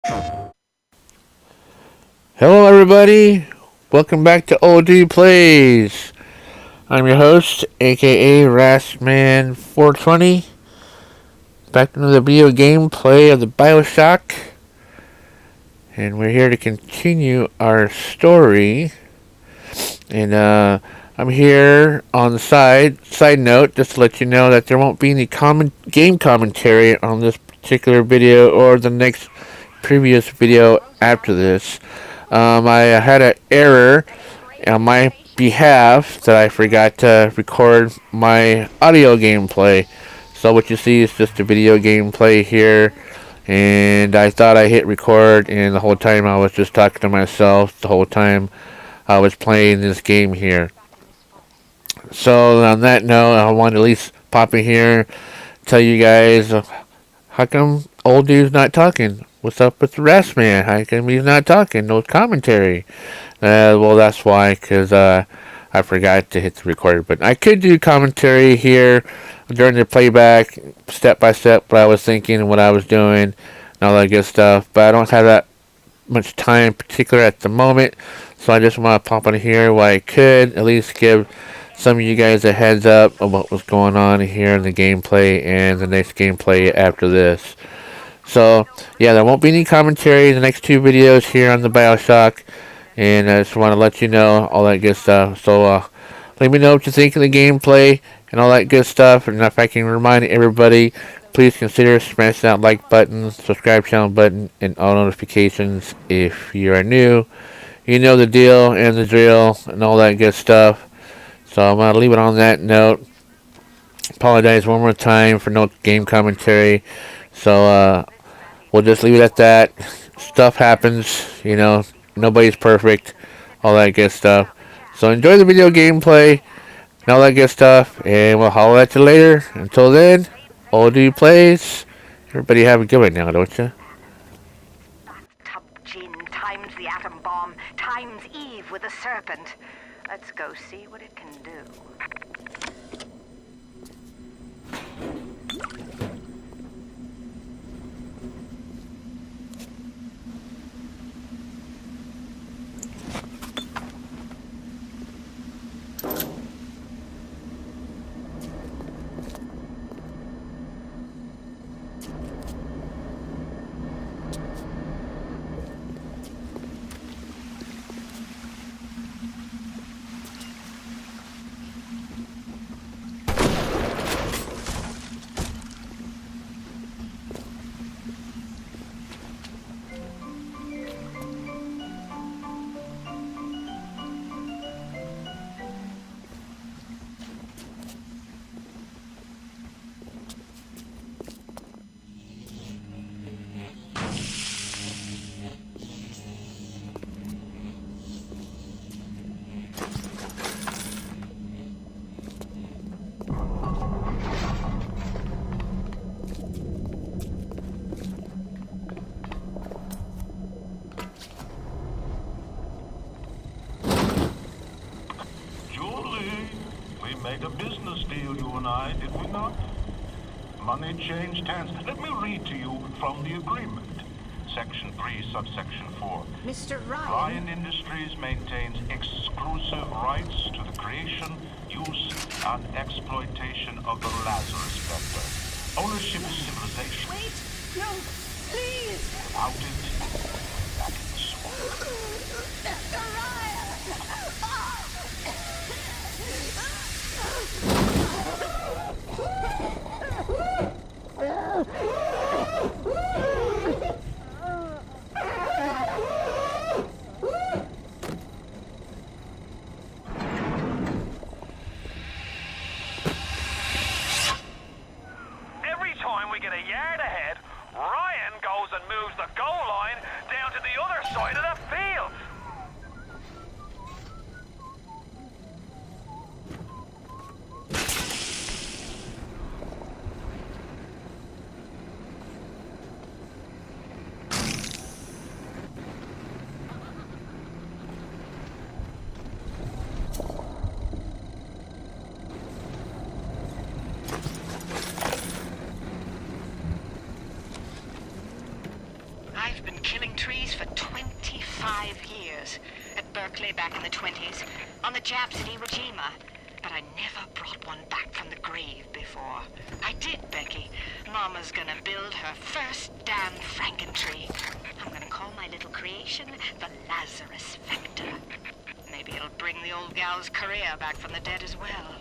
Hello, everybody. Welcome back to OD Plays. I'm your host, aka Rastman420. Back into the video gameplay of the Bioshock, and we're here to continue our story. And I'm here on the side note, just to let you know that there won't be any game commentary on this particular video or the next previous video after this. I had an error on my behalf that I forgot to record my audio gameplay. So what you see is just a video gameplay here, and I thought I hit record, and the whole time I was just talking to myself the whole time I was playing this game here. So on that note, I want to at least pop in here, tell you guys, how come old dude's not talking? What's up with the rest man? How come he's not talking? No commentary. Well, that's why, because I forgot to hit the record. But I could do commentary here during the playback, step by step, what I was thinking and what I was doing, and all that good stuff. But I don't have that much time, particular at the moment. So I just want to pop in here where I could at least give some of you guys a heads up of what was going on here in the gameplay and the next gameplay after this. So, yeah, there won't be any commentary in the next two videos here on the Bioshock. And I just want to let you know all that good stuff. So, let me know what you think of the gameplay and all that good stuff. And if I can remind everybody, please consider smashing that like button, subscribe channel button, and all notifications if you are new. You know the deal and the drill and all that good stuff. So I'm going to leave it on that note. Apologize one more time for no game commentary. So we'll just leave it at that. Stuff happens, you know. Nobody's perfect. All that good stuff. So enjoy the video gameplay and all that good stuff. And we'll holler at you later. Until then, OD Plays. Everybody have a good one now, don't you? Bathtub gin times the atom bomb times Eve with a serpent. Let's go see what it can do. Made a business deal, you and I, did we not? Money changed hands. Let me read to you from the agreement. Section 3, subsection 4. Mr. Ryan. Ryan Industries maintains exclusive rights to the creation, use, and exploitation of the Lazarus Vector. Ownership of civilization. Wait! No! Please! Without it, back in the swamp. Mr. Ryan! Every time we get a yard ahead, Ryan goes and moves the goal line down to the other side of the field. been killing trees for 25 years. At Berkeley back in the 20s, on the Japs at Iwo Jima. But I never brought one back from the grave before. I did, Becky. Mama's gonna build her first damn Frankentree. I'm gonna call my little creation the Lazarus Vector. Maybe it'll bring the old gal's career back from the dead as well.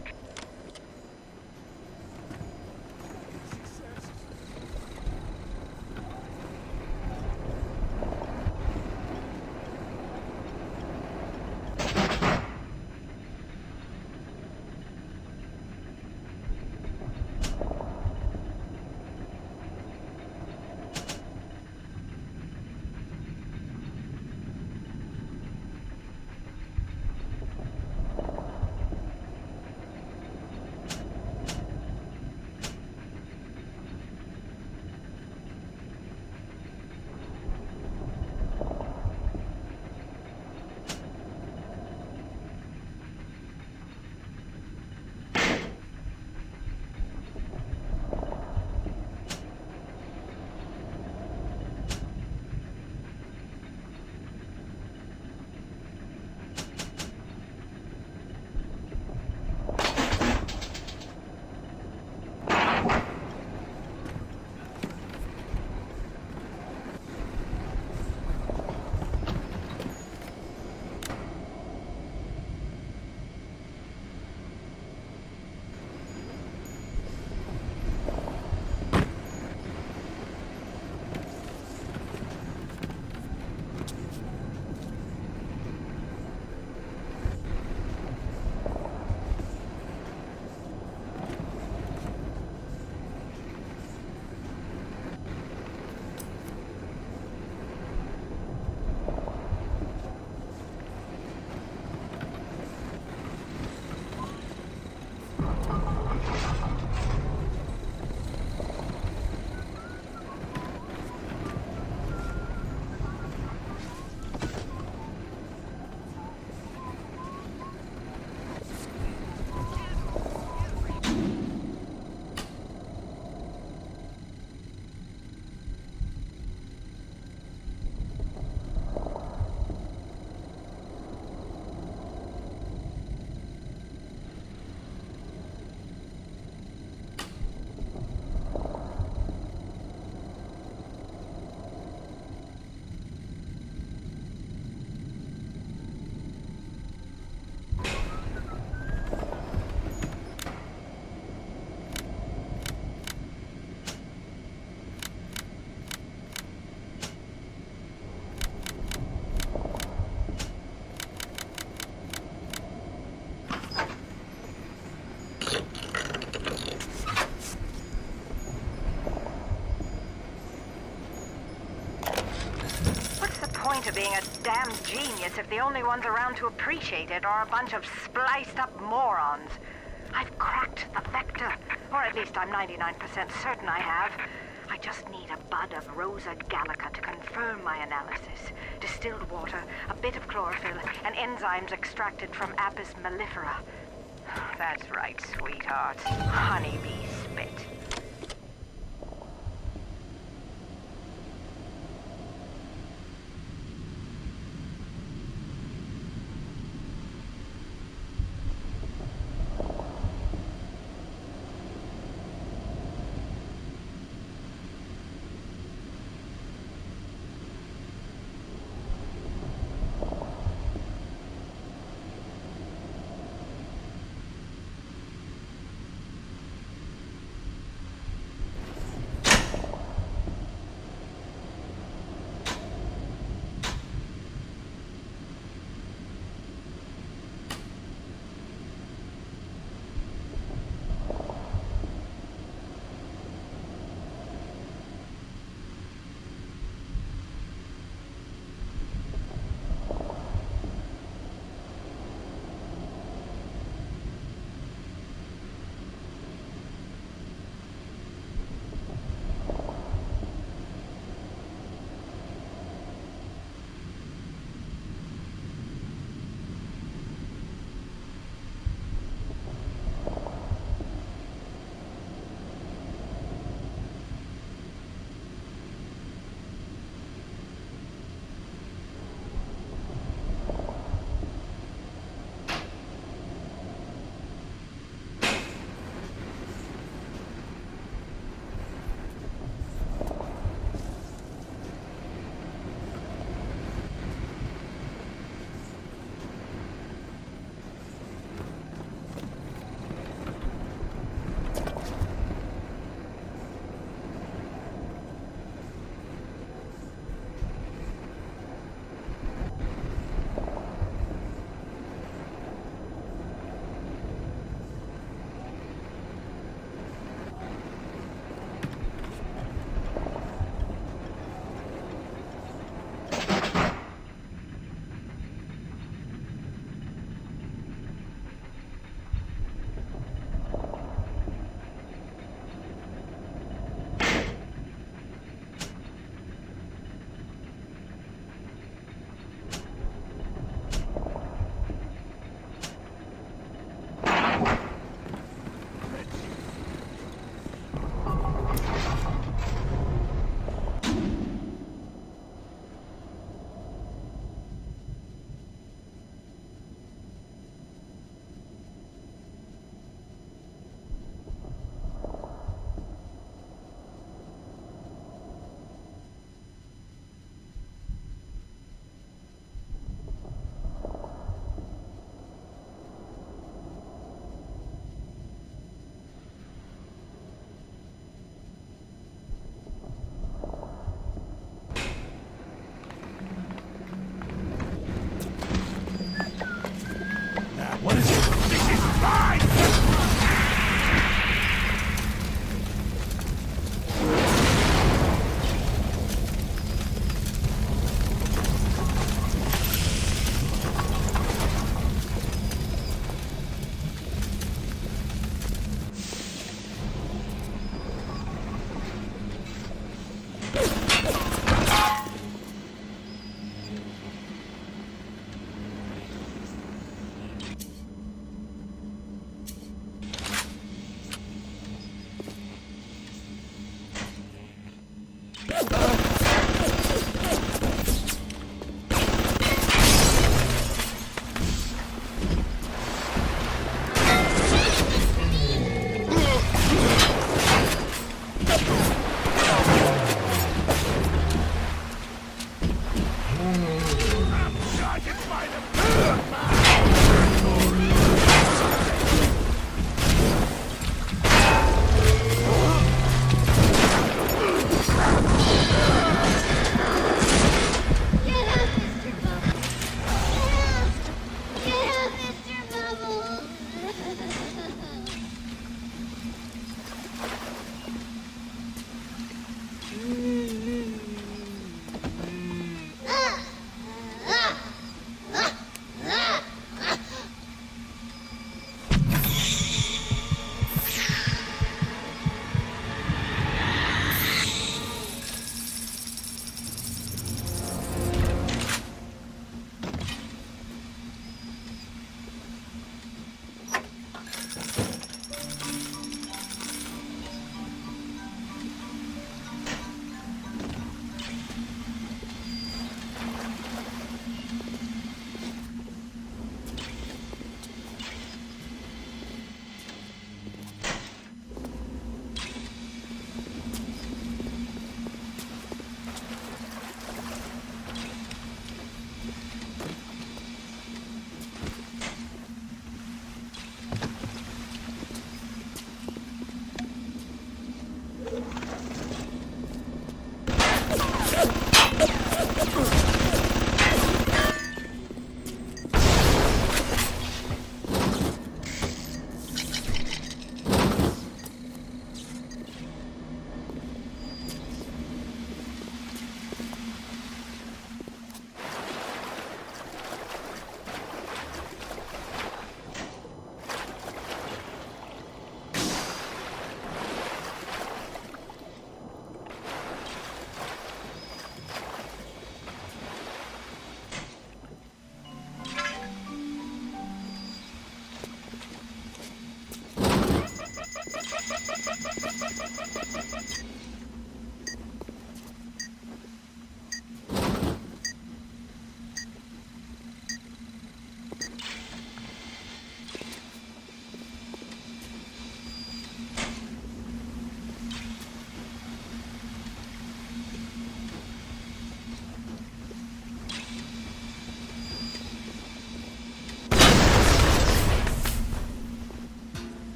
To being a damn genius if the only ones around to appreciate it are a bunch of spliced up morons. I've cracked the vector, or at least I'm 99% certain I have. I just need a bud of Rosa gallica to confirm my analysis. Distilled water, a bit of chlorophyll, and enzymes extracted from Apis mellifera. That's right, sweetheart. Honeybee spit.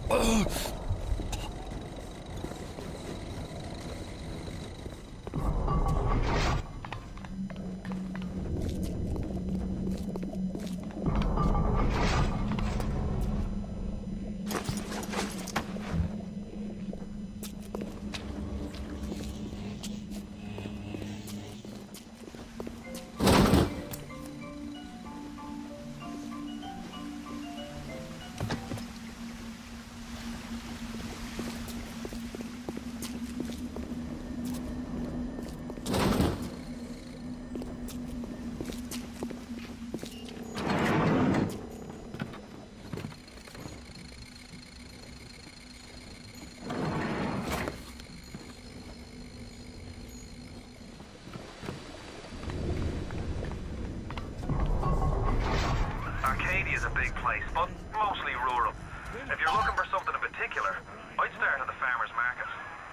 Arcadia's a big place, but mostly rural. If you're looking for something in particular, I'd start at the farmer's market.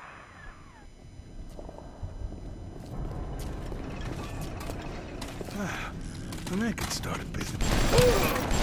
And I could start a business.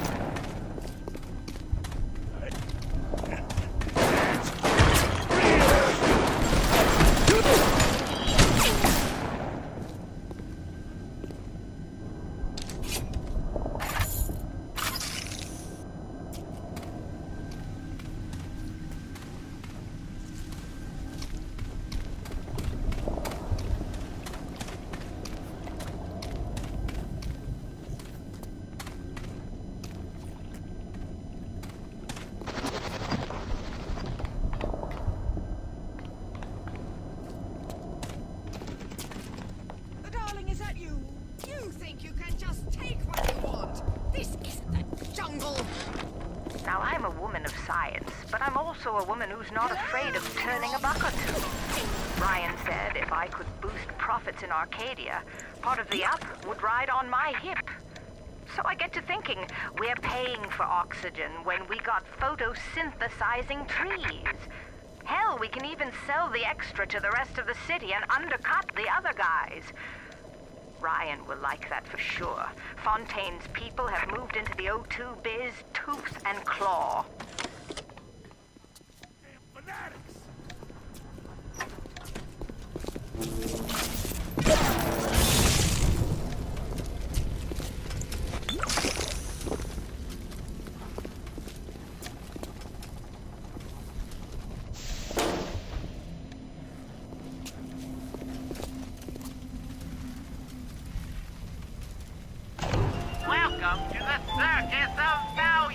Darling, is that you? You think you can just take what you want? This isn't the jungle. Now, I'm a woman of science, but I'm also a woman who's not afraid of turning a buck or two. Ryan said if I could boost profits in Arcadia, part of the up would ride on my hip. So I get to thinking, we're paying for oxygen when we got photosynthesizing trees. Hell, we can even sell the extra to the rest of the city and undercut the other guys. Ryan will like that for sure. Fontaine's people have moved into the O2 biz tooth and claw. Fanatics! Welcome to the Circus of Value!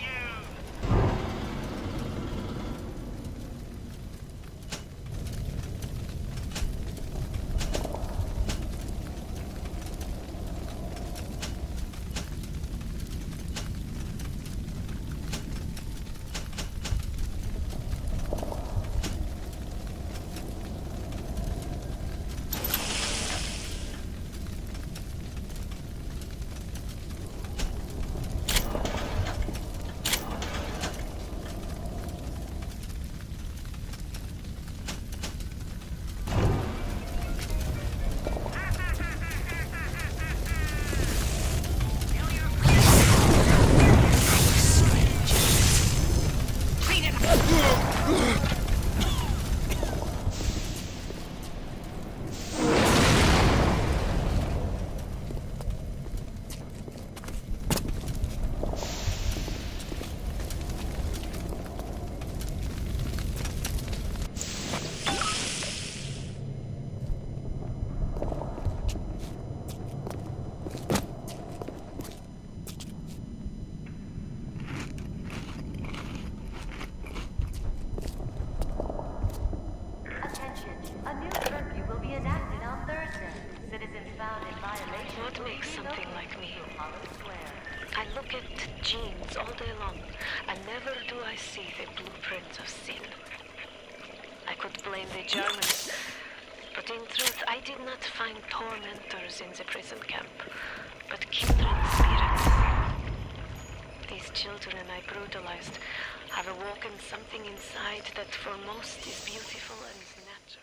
What makes something like me? I look at genes all day long, and never do I see the blueprint of sin. I could blame the Germans, but in truth I did not find tormentors in the prison camp, but kindred spirits. These children I brutalized have awoken something inside that for most is beautiful and natural.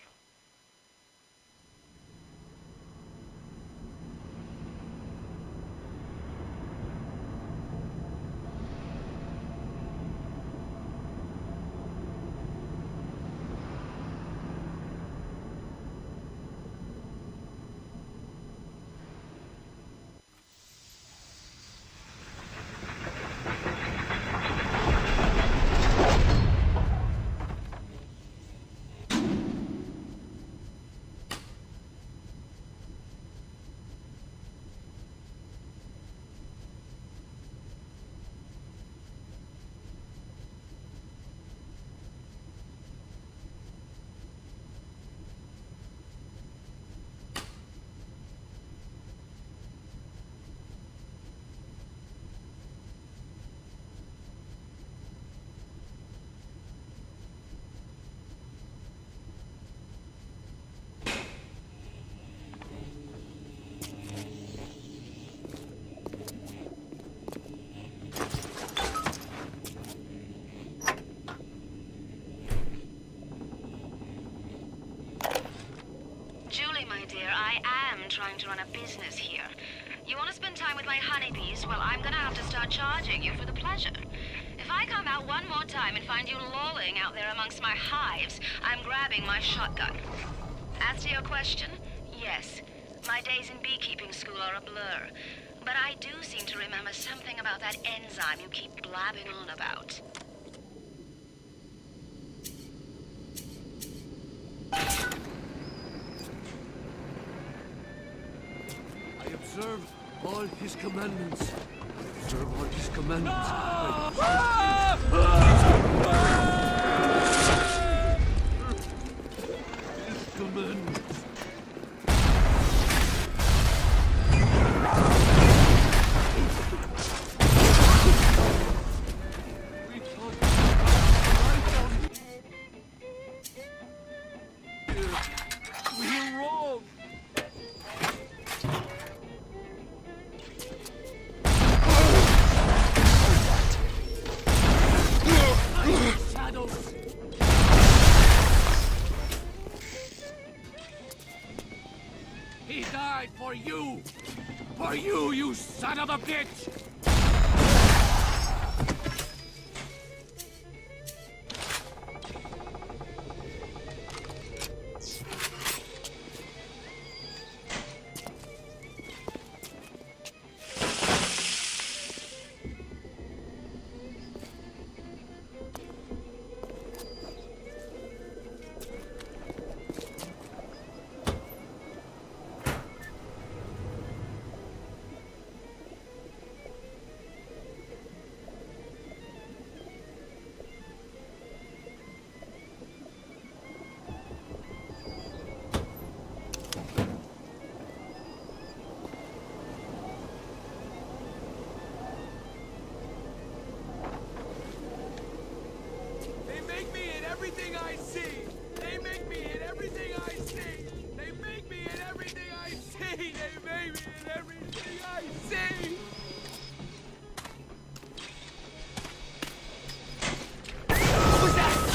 dear. I am trying to run a business here. You want to spend time with my honeybees? Well, I'm gonna have to start charging you for the pleasure. If I come out one more time and find you lolling out there amongst my hives, I'm grabbing my shotgun. As to your question, yes, my days in beekeeping school are a blur. But I do seem to remember something about that enzyme you keep blabbing on about. I observe all his commandments. I observe all his commandments. His commandments. We thought we were wrong. Shadows. He died for you! For you, you son of a bitch! Everything I see! They make me in everything I see! They make me in everything I see! They make me in everything I see! What was that?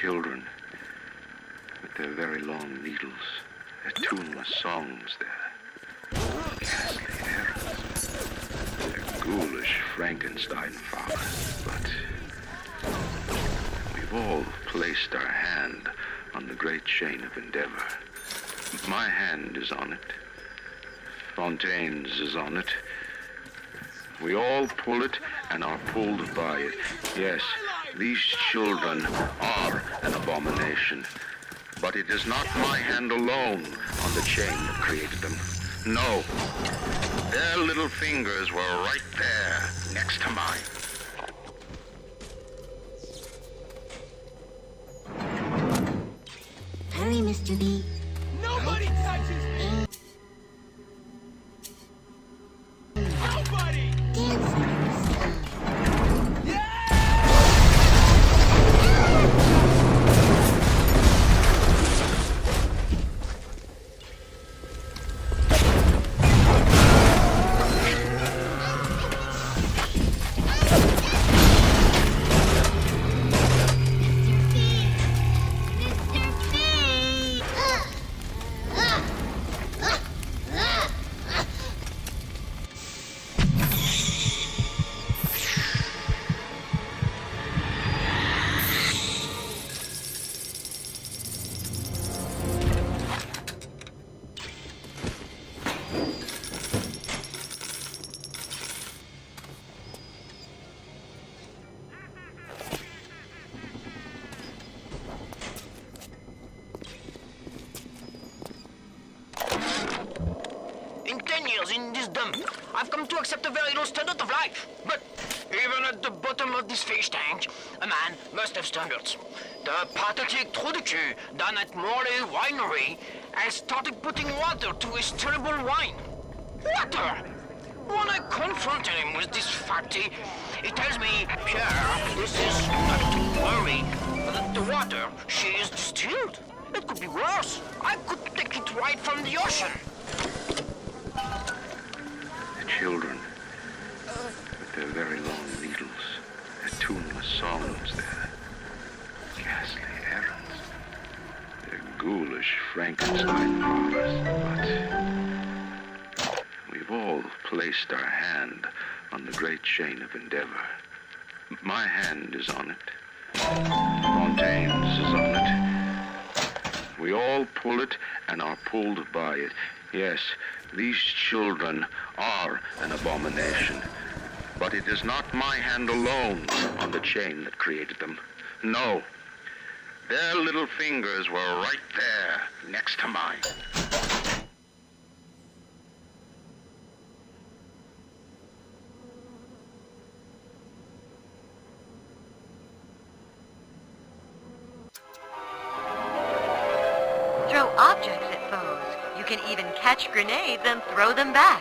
children with their very long needles, their tuneless songs, their ghastly errands, their ghoulish Frankenstein fathers. But we've all placed our hand on the great chain of endeavor. My hand is on it. Fontaine's is on it. We all pull it and are pulled by it. Yes, these children are an abomination. But it is not my hand alone on the chain that created them. No. Their little fingers were right there, next to mine. Hurry, Mr. B. Nobody touches me! Nobody! In this dump, I've come to accept a very low standard of life. But even at the bottom of this fish tank, a man must have standards. The pathetic trou de cul down at Morley Winery has started putting water to his terrible wine. Water! When I confronted him with this fact, he tells me, Pierre, this is not to worry. The water, she is distilled. It could be worse. I could take it right from the ocean. Children with their very long needles, their tuneless songs, their ghastly errands, their ghoulish Frankenstein fathers. But we've all placed our hand on the great chain of endeavor. My hand is on it. Fontaine's is on it. We all pull it and are pulled by it. Yes, these children are an abomination. But it is not my hand alone on the chain that created them. No. Their little fingers were right there, next to mine. Throw objects at foes. You can even catch grenades and throw them back.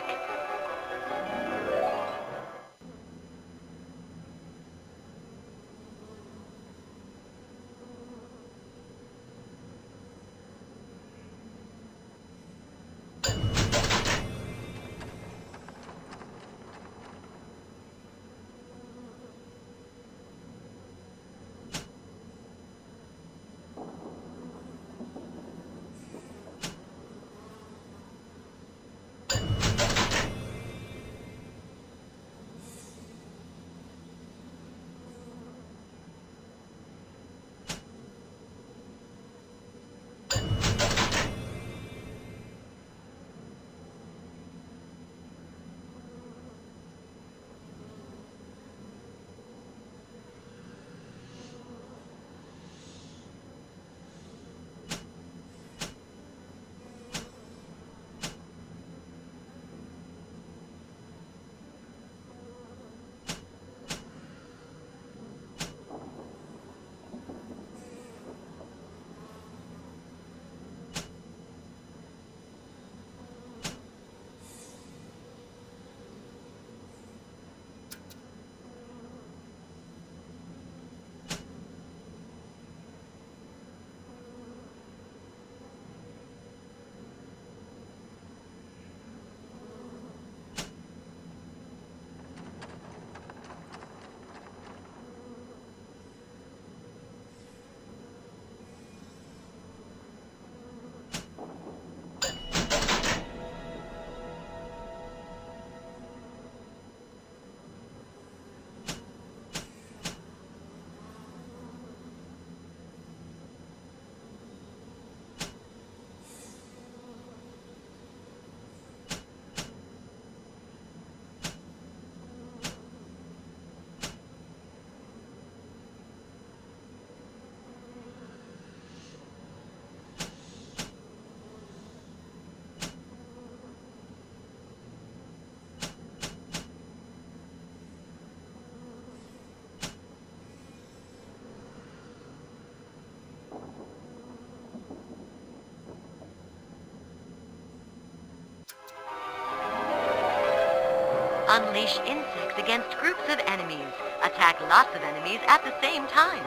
unleash insects against groups of enemies. Attack lots of enemies at the same time.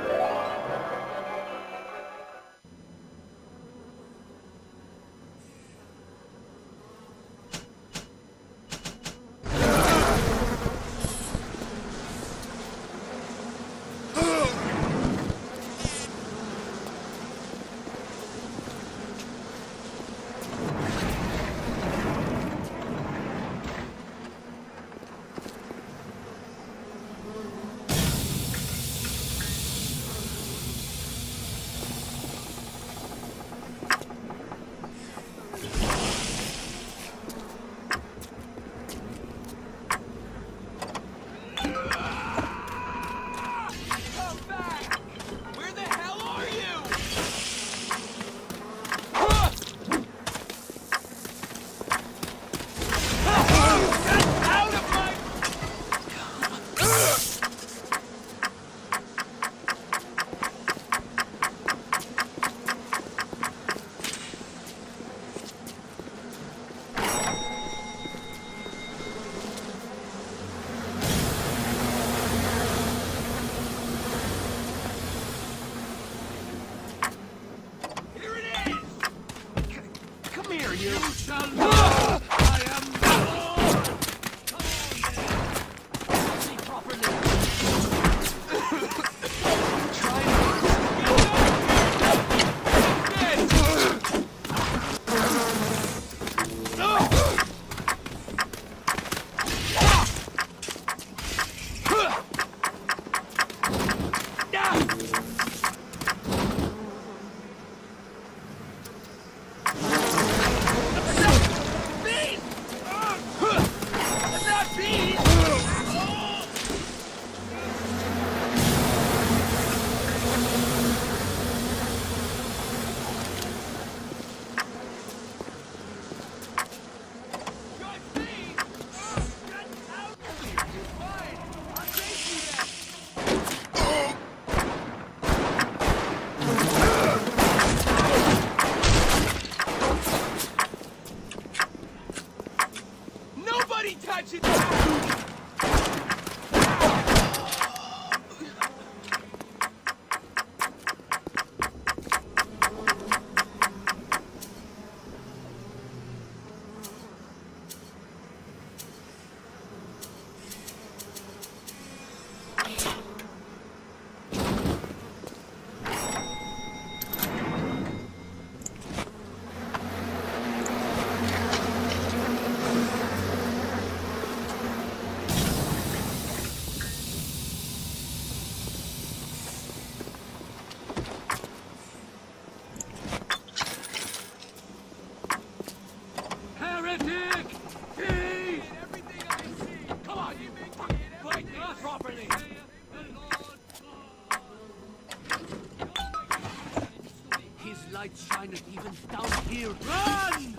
Shineth even down here. Run!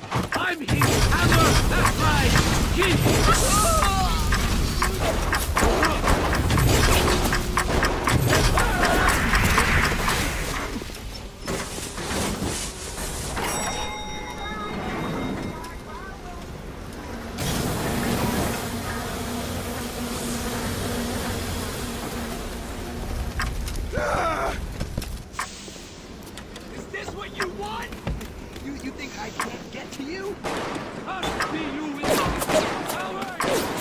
I'm his hammer! That's right! You think I can't get to you? I'll see you in power!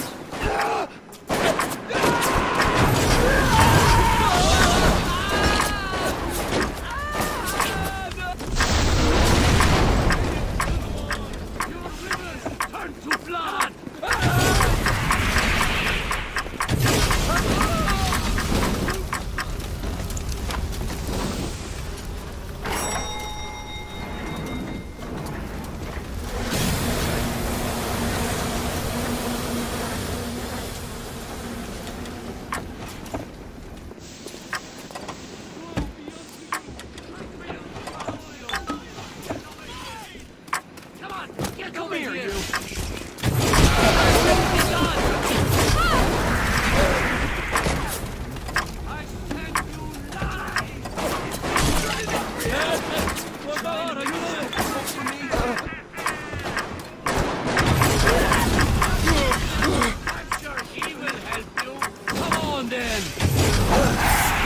ground in!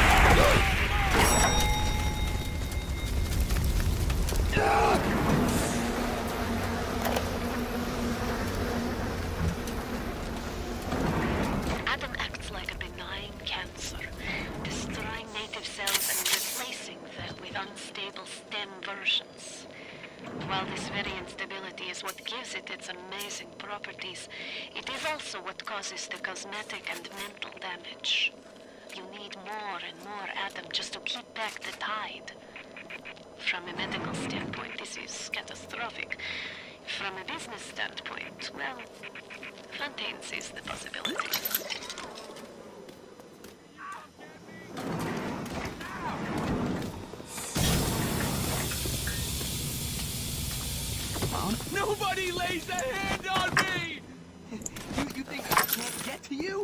Adam acts like a benign cancer, destroying native cells and replacing them with unstable stem versions. While this very instability is what gives it its amazing properties, it is also what causes the cosmetic and mental damage. You need more and more Adam just to keep back the tide. From a medical standpoint, this is catastrophic. From a business standpoint, well, Fontaine sees the possibilities. Nobody lays a hand on me! You think I can't get to you?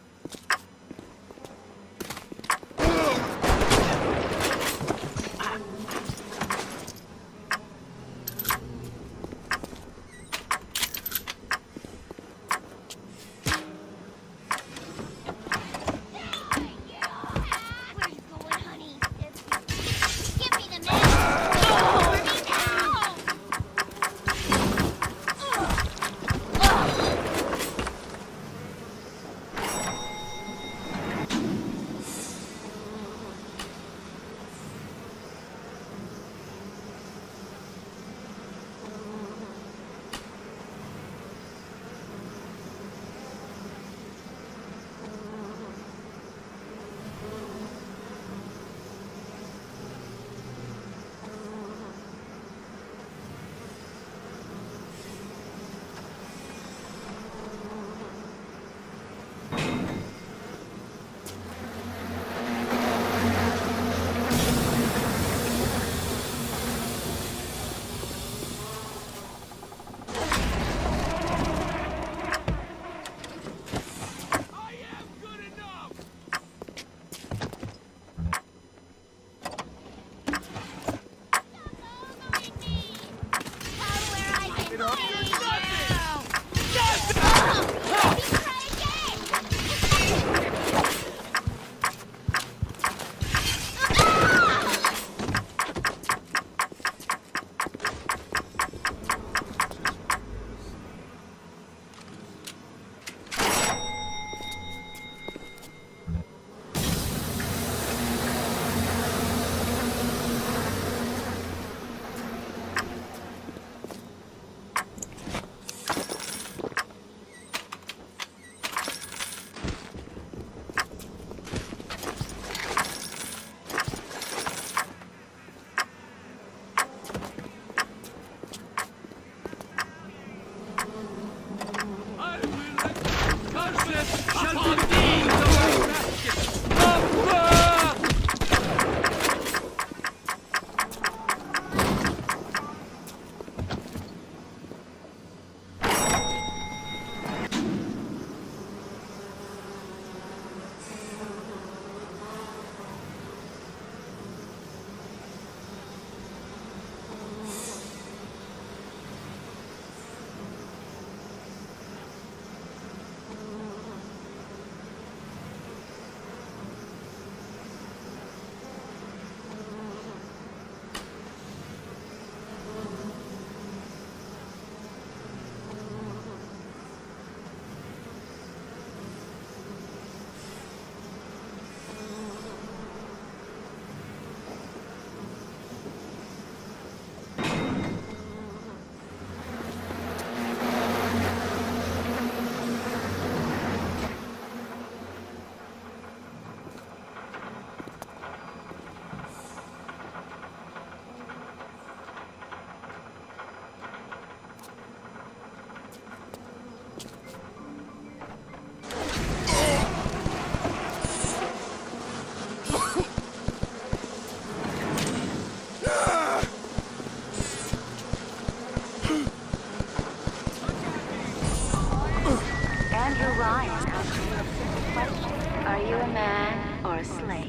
Are you a man or a slave?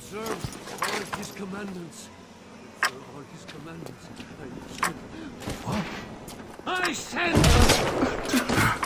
observe all his commandments. Observe all his commandments. I said...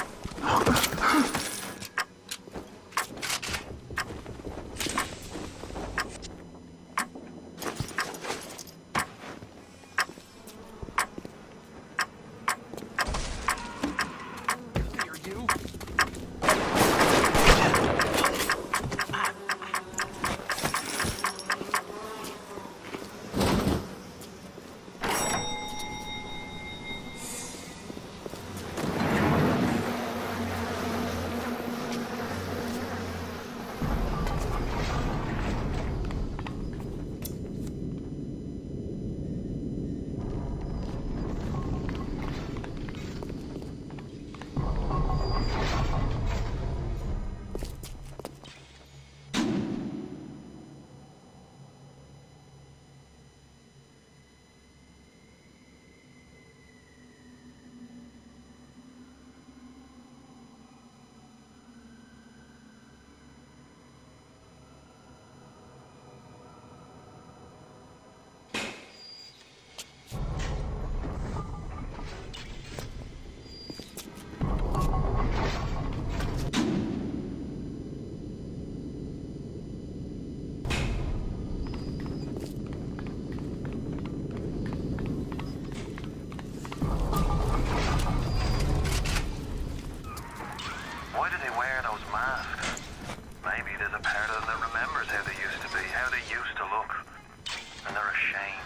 Why do they wear those masks? Maybe there's a part of them that remembers how they used to be, how they used to look. And they're ashamed.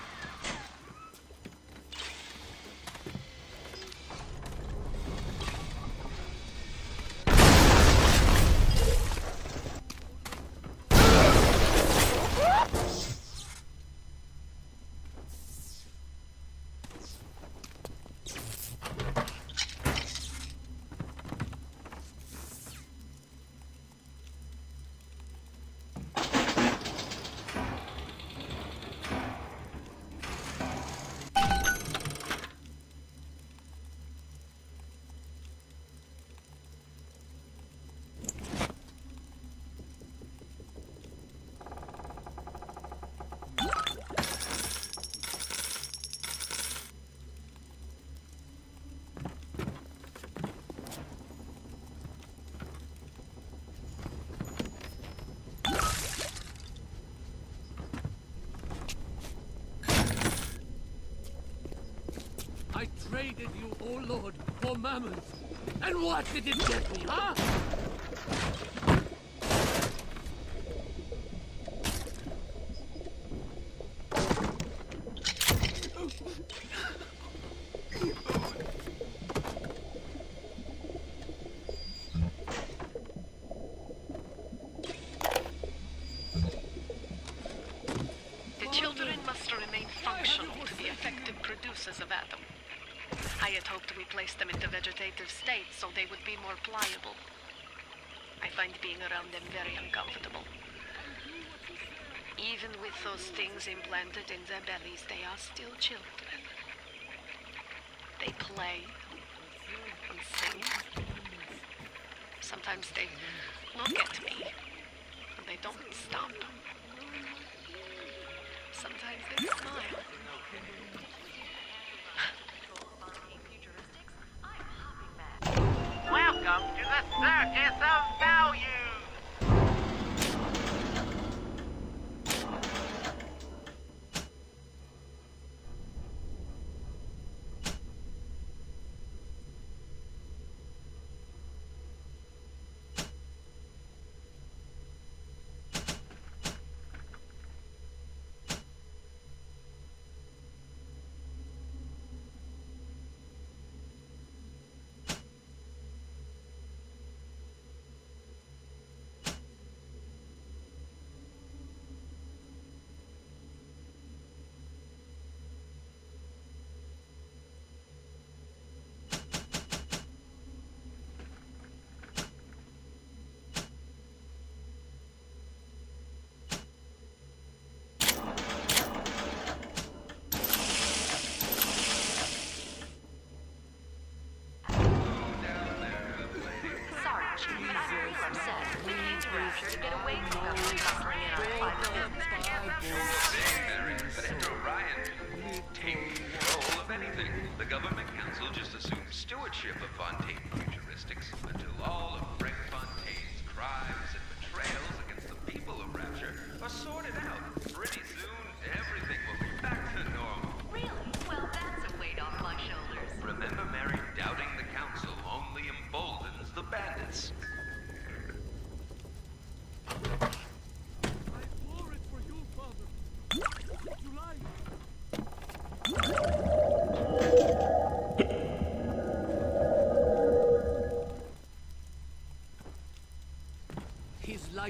I traded you, oh Lord, for mammon. And what did it get me, huh? The children must remain functional to be effective producers of Atom. I had hoped we placed them into vegetative state so they would be more pliable. I find being around them very uncomfortable. Even with those things implanted in their bellies, they are still children. They play and sing. Sometimes they look at me, and they don't stop. Sometimes they smile. Welcome to the Circus of Value!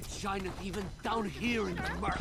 light shineth even down here in the murk.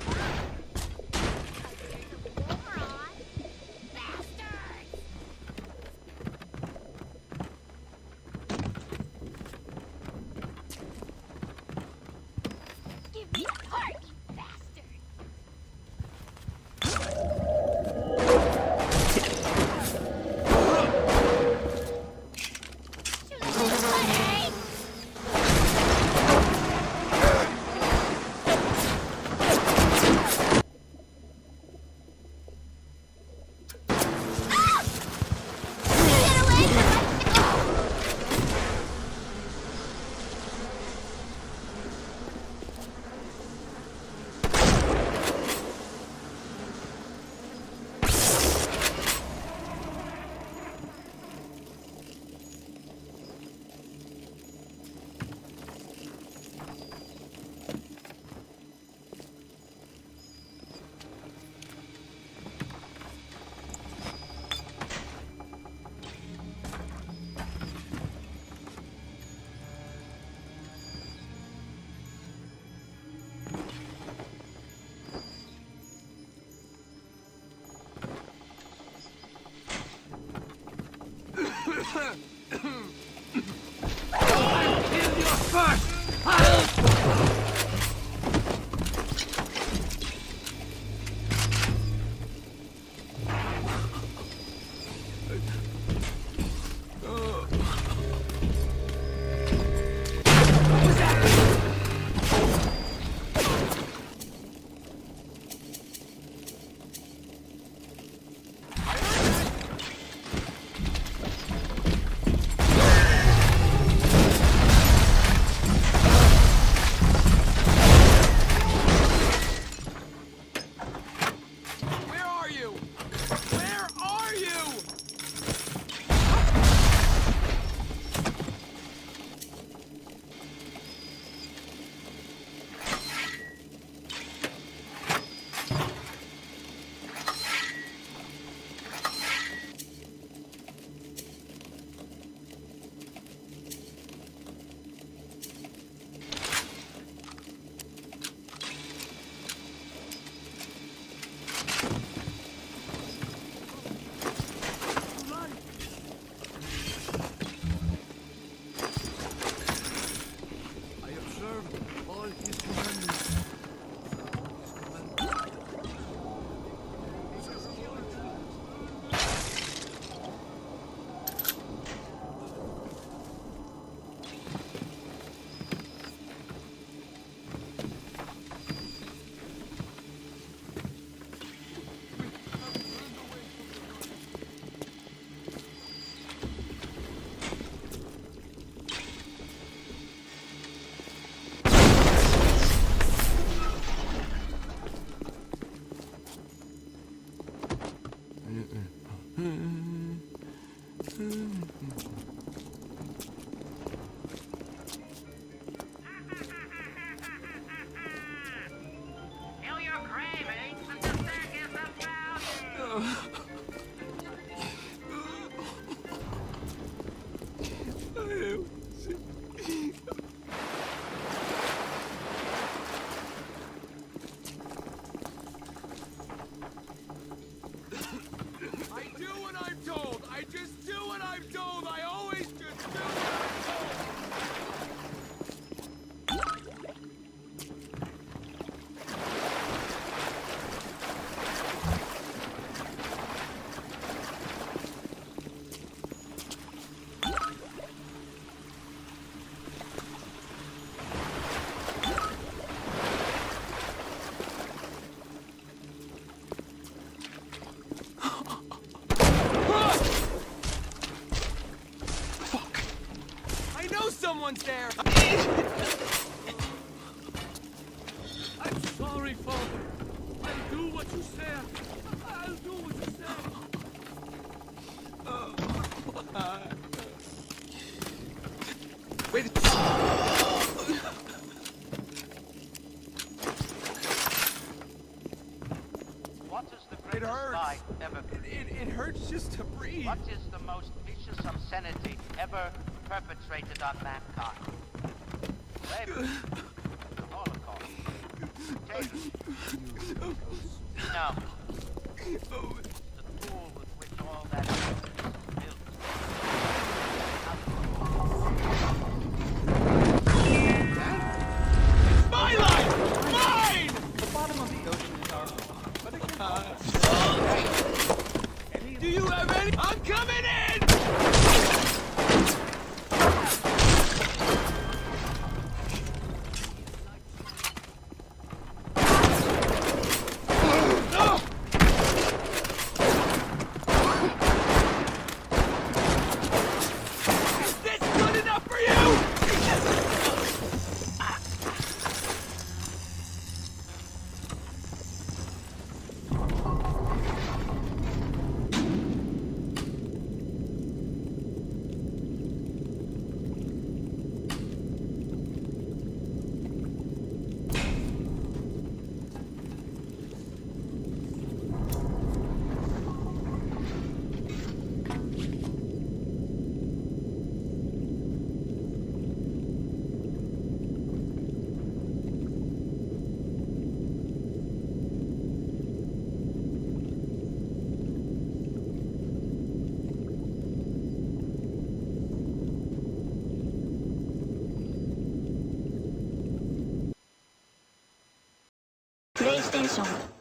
Someone's there! I'm sorry, Father. I'll do what you said. I'll do what you said. Wait. What is the greatest lie ever created? It hurts just to breathe. What is the most vicious obscenity ever perpetrated on mankind? Slavery, the Holocaust, No. The tool with which all that is built. My life! Mine! The bottom of the ocean is our home, but it can Do you have any? I'm coming in! Is this good enough for you? PlayStation